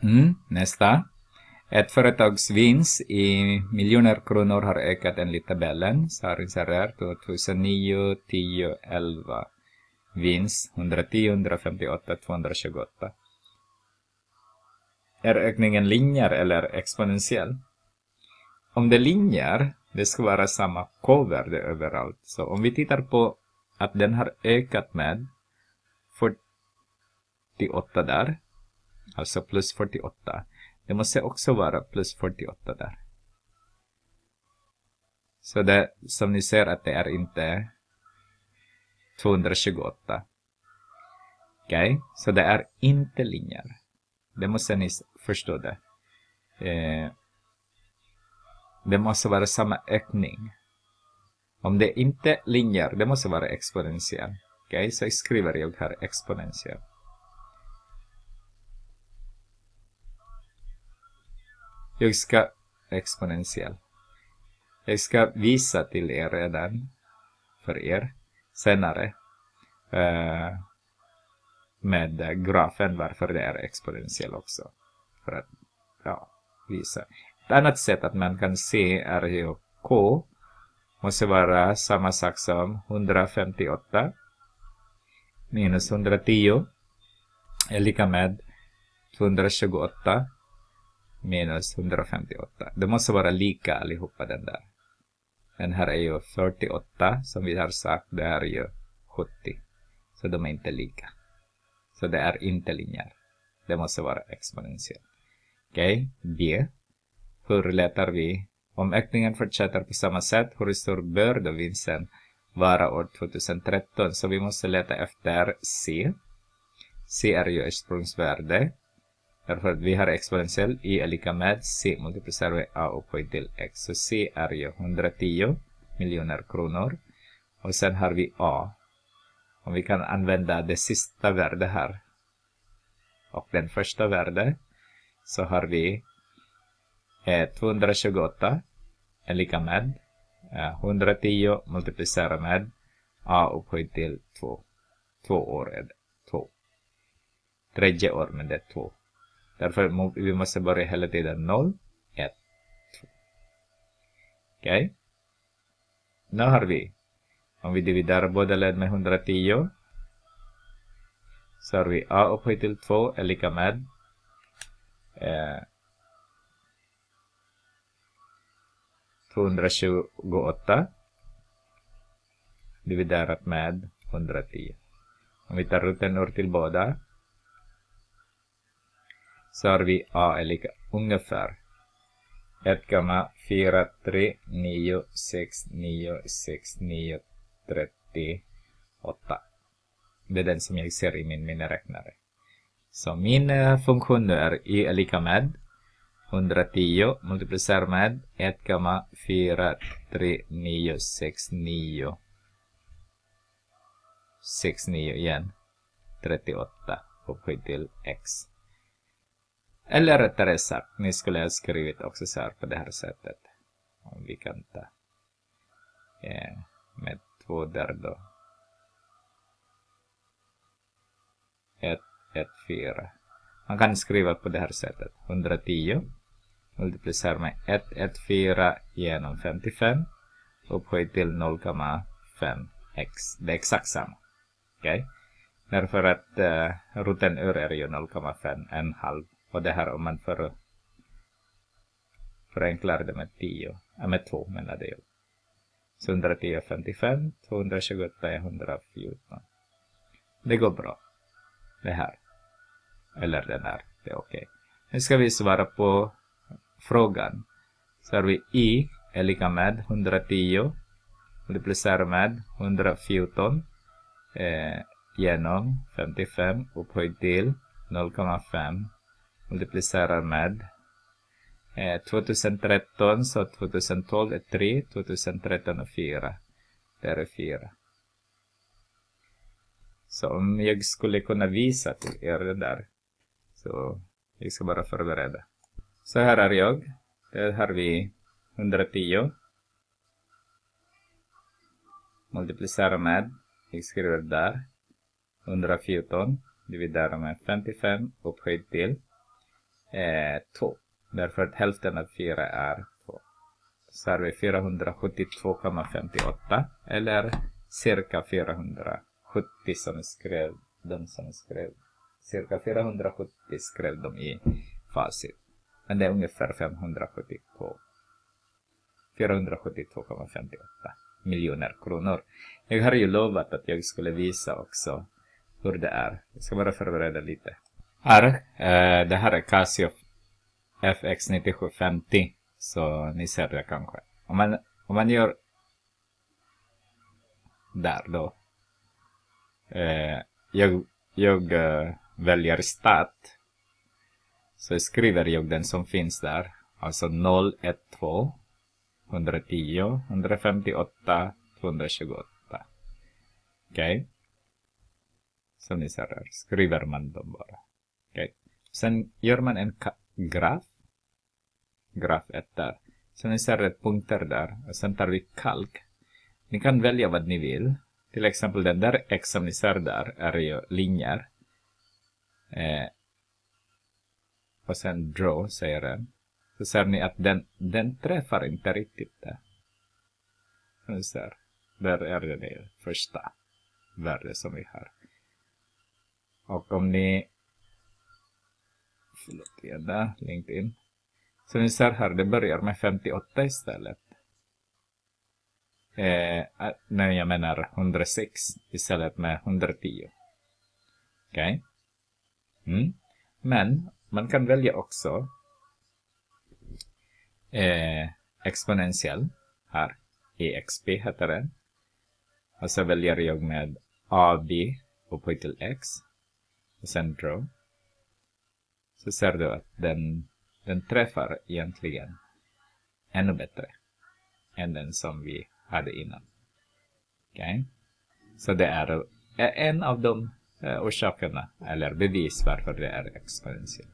Nästa. Ett företags vinst i miljoner kronor har ökat enligt tabellen. Så här insererar 2009, 10, 11. Vinst 110, 158, 228. Är ökningen linjär eller exponentiell? Om det är linjär, det ska vara samma k-värde överallt. Så om vi tittar på att den har ökat med 48 där. Alltså plus 48. Det måste också vara plus 48 där. Så det, som ni ser att det är inte 228. Okej, så det är inte linjär. Det måste ni förstå det. Det måste vara samma ökning. Om det inte är linjär, det måste vara exponentiell. Okej, så skriver jag här exponentiell. Jag ska exponentiell. Jag ska visa till er redan för er senare med grafen varför det är exponentiell också. För att visa. Ett annat sätt att man kan se är ju k måste vara samma sak som 158 minus 110 är lika med 228 minus 158. Det måste vara lika allihopa den där. Den här är ju 48 som vi har sagt. Det är ju 70. Så de är inte lika. Så det är inte linjär. Det måste vara exponentiell. Okej, B. Hur letar vi? Om ökningen fortsätter på samma sätt, hur stor bör då vinsten vara år 2013? Så vi måste leta efter C. C är ju ursprungsvärde. Därför att vi har exponentiell i är lika med C multiplicerar vi A upphöjt till X. Så C är ju 110 miljoner kronor. Och sen har vi A. Om vi kan använda det sista värde här. Och den första värde. Så har vi 228 är lika med 110 multiplicerar med A upphöjt till 2. 2 år är det. 2. Tredje år men det är 2. Därför vi måste börja hela tiden 0, 1, 2. Okej. Nu har vi. Om vi dividerar båda led med 110. Så har vi A upphöjt till 2 är lika med 228 dividerat med 110. Om vi tar roten ur till båda. Så har vi A är lika ungefär 1,439696938. Det är den som jag ser i min miniräknare. Så min funktion nu är Y är lika med 110 multiplicerar med 1,4396969 igen 38 upphöjt till X. Eller rättare sagt, ni skulle ha skrivit också så här på det här sättet. Om vi kan ta med 2 där då. 1, 1, 4. Man kan skriva på det här sättet. 110 multiplicerar med 1, 1, 4 genom 55 upphöjt till 0,5x. Det är exakt samma. Okej? Därför att roten ur är ju 0,5, en halv. Och det här om man förenklar det med 10. Med 2 menar det ju. Så 110 är 55, 228 är 114. Det går bra. Det här. Eller den här. Det är okej. Nu ska vi svara på frågan. Så har vi I är lika med 110 multiplicerar med 114 genom 55 upphöjt till 0,5 multiplicerar med 2013 så 2012 är 3, 2013 är 4. Det är 4. Så om jag skulle kunna visa till er det där. Så jag ska bara förbereda. Så här är jag. Där har vi 110. Multiplicerar med. Jag skriver där. 114. Dividerar med 55 upphöjt till 2. Därför att hälften av 4 är 2. Så har vi 472,58 eller cirka 470 som skrev cirka 470 skrev de i facit. Men det är ungefär 472,58 miljoner kronor. Jag har ju lovat att jag skulle visa också hur det är. Jag ska bara förbereda lite. Det här är Casio FX 9750. Så ni ser det kanske. Om man gör där då. Jag väljer stat. Så skriver jag den som finns där. Alltså 0, 1, 2, 110, 158, 228. Okej. Som ni ser där. Skriver man dem bara. Okej. Sen gör man en graf. Graf 1 där. Så ni ser ett punkter där. Och sen tar vi kalk. Ni kan välja vad ni vill. Till exempel den där X som ni ser där är ju linjer. Och sen draw säger den. Så ser ni att den träffar inte riktigt där. Så ni ser. Där är det första värde som vi har. Och om ni... Förlåt igen där. LinkedIn. Så ni ser här, det börjar med 58 istället. Nej, jag menar 106 istället med 110. Okej. Men man kan välja också exponentiell. Här, EXP heter den. Och så väljer jag med AB upphöjt till X. Och sen draw. Så ser du att den träffar egentligen ännu bättre än den som vi hade innan. Okej? Så det är en av de orsakerna eller bevis varför det är exponentiellt.